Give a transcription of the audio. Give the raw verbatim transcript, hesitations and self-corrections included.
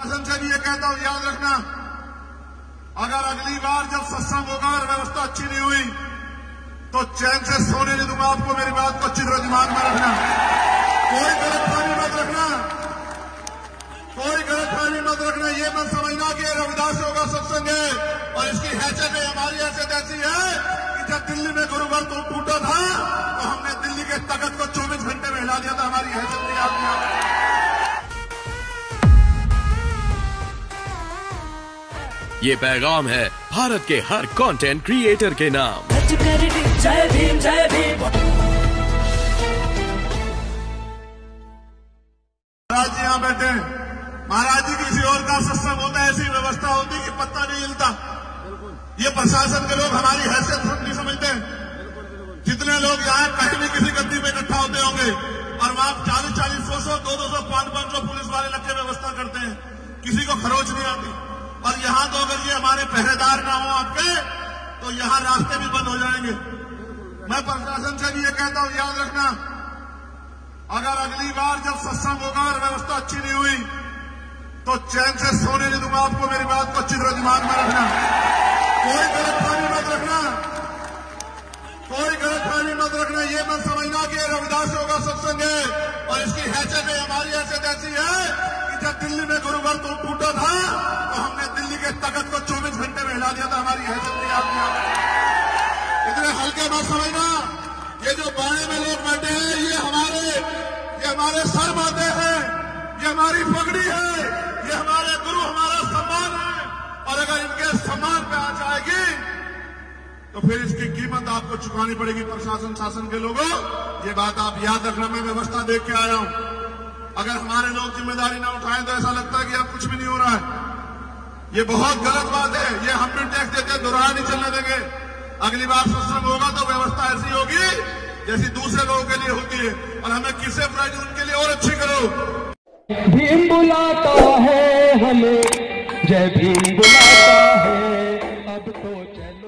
प्रशासन से भी ये कहता हूं, याद रखना, अगर अगली बार जब सत्संग होगा और व्यवस्था अच्छी नहीं हुई तो चैन से सोने नहीं दूंगा आपको। मेरी बात को अच्छी तरह दिमाग में रखना, कोई गलतफहमी मत रखना, कोई गलतफहमी मत रखना। ये मत समझना कि रविदास होगा सत्संग है और इसकी हैसियत है, हमारी हैसियत ऐसी है कि जब दिल्ली में गुरु घर तो टूटा था तो हमने दिल्ली के तख्त को चौबीस घंटे में हिला दिया था। हमारी हैसियत नहीं आती। ये पैगाम है भारत के हर कंटेंट क्रिएटर के नाम। जय भीम जय भीम। महाराज जी यहाँ बैठे हैं, महाराज जी किसी और का सत्संग होता है, ऐसी व्यवस्था होती कि पत्ता नहीं हिलता। ये प्रशासन के लोग हमारी हैसियत नहीं समझते। जितने लोग यहाँ कहीं भी किसी गद्दी में इकट्ठा होते होंगे और वहां चालीस चालीस सौ सौ दो दो सौ पांच पांच सौ पुलिस वाले लग के व्यवस्था करते हैं, किसी को खरोच नहीं आती। और यहाँ तो अगर ये हमारे पहरेदार ना हो आपके तो यहाँ रास्ते भी बंद हो जाएंगे। मैं प्रशासन से भी ये कहता हूं, याद रखना, अगर अगली बार जब सत्संग होगा और व्यवस्था अच्छी नहीं हुई तो चैन से सोने नहीं दूंगा आपको। मेरी बात को अच्छी तरह दिमाग में रखना, कोई गलतफहमी मत रखना, कोई गलतफहमी मत रखना। ये मत समझना कि रविदास होगा सत्संग है और इसकी हैसियत है, हमारी हैसियत ऐसी है कि जब दिल्ली में गुरु घर तो टूटा था तो हमने दिल्ली के तख्त को चौबीस घंटे में हिला दिया था। हमारी हैसियत नहीं आती। इतने हल्के मत समझना। ये जो बाड़े में लोग बैठे हैं ये हमारे ये हमारे सर माते हैं, ये हमारी पगड़ी है, ये हमारे गुरु, हमारा सम्मान है। और अगर इनके सम्मान पे आ जाएगी तो फिर इसकी कीमत आपको चुकानी पड़ेगी। प्रशासन शासन के लोगों, ये बात आप याद रखना। मैं व्यवस्था देख के आया हूं। अगर हमारे लोग जिम्मेदारी ना उठाएं तो ऐसा लगता है कि अब कुछ भी नहीं हो रहा है। ये बहुत गलत बात है। ये हम भी टैक्स देते हैं, दोहराया नहीं चलने देंगे। अगली बार सत्संग होगा तो व्यवस्था ऐसी होगी जैसी दूसरे लोगों के लिए होती है। और हमें किससे बुराई, उनके लिए और अच्छी करो। भीम बुलाता है हमें, जय भीम बुलाता है, अब तो चल